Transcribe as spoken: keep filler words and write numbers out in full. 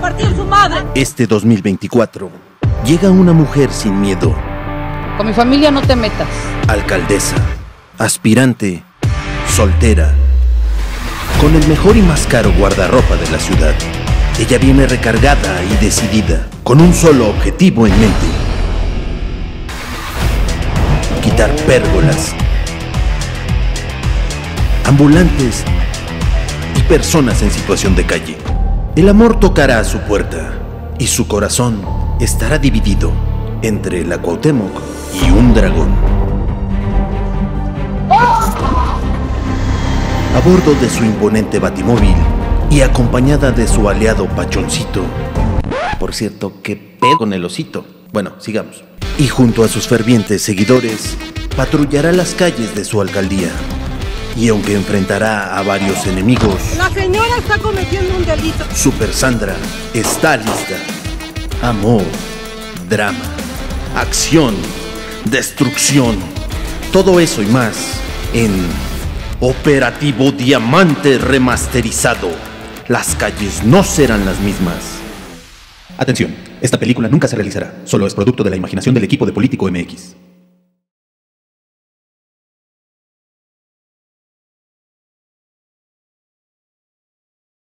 partir su madre. Este dos mil veinticuatro llega una mujer sin miedo. Con mi familia no te metas. Alcaldesa, aspirante, soltera, con el mejor y más caro guardarropa de la ciudad. Ella viene recargada y decidida, con un solo objetivo en mente: quitar pérgolas, ambulantes y personas en situación de calle. El amor tocará a su puerta y su corazón estará dividido entre la Cuauhtémoc y un dragón. A bordo de su imponente batimóvil y acompañada de su aliado Pachoncito. Por cierto, qué pedo con el osito. Bueno, sigamos. Y junto a sus fervientes seguidores, patrullará las calles de su alcaldía. Y aunque enfrentará a varios enemigos, La señora está cometiendo un delito. Super Sandra está lista. Amor, drama, acción, destrucción, todo eso y más en Operativo Diamante Remasterizado. Las calles no serán las mismas. Atención, esta película nunca se realizará, solo es producto de la imaginación del equipo de Político M X.